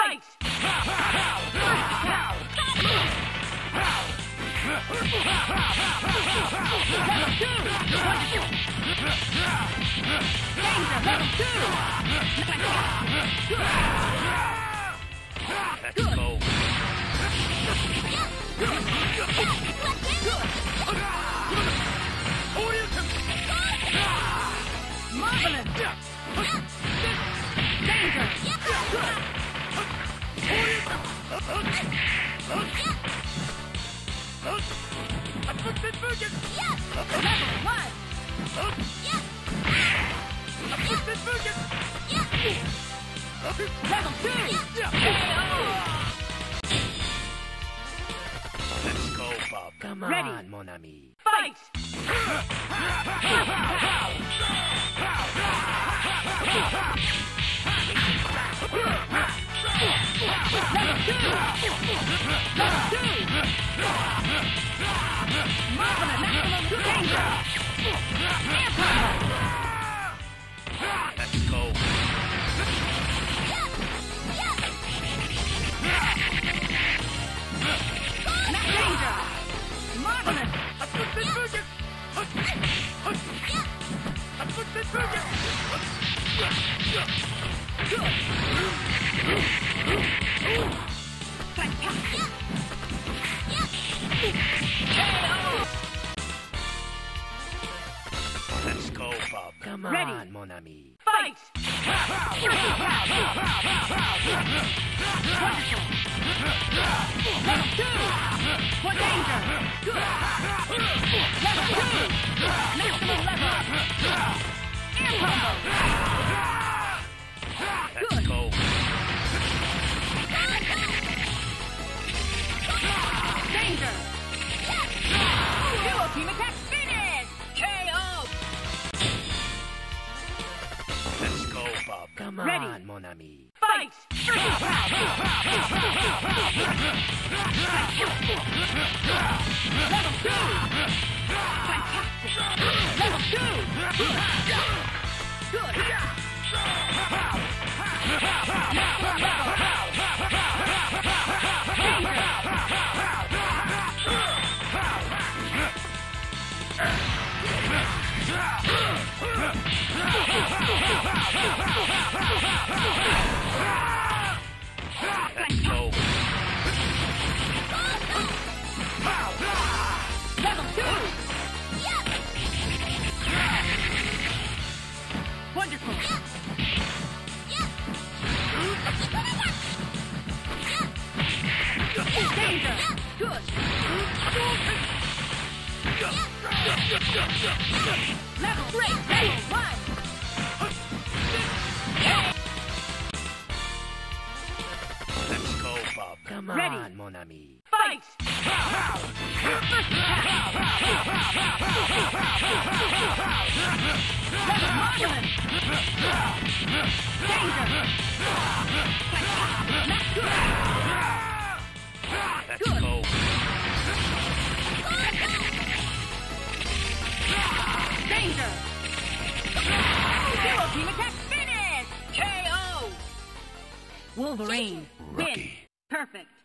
Fight! Let's go, Bob. Come Ready. on, mon ami. Fight! Let's go. Let's go, Bob. Come Ready. on, mon ami. Fight! Level 2! For danger! Good! Level 2! Maximum level! Air combo! Let's go. Danger! Dual team attack finish! KO! Let's go, Bob. Come Ready. on, mon ami. Fight! Level 2! Fantastic! Level 2! Good! Good! Maximum level! Let's go. Level 2! Wonderful! Danger! Good! Level 3! Level 1! Let's go, Bob. Come Ready. on, mon ami. Fight! Level marvelous! Danger! Not good! Let's go. Danger! Dual team attack finish! KO! Wolverine, win! Rookie. Perfect!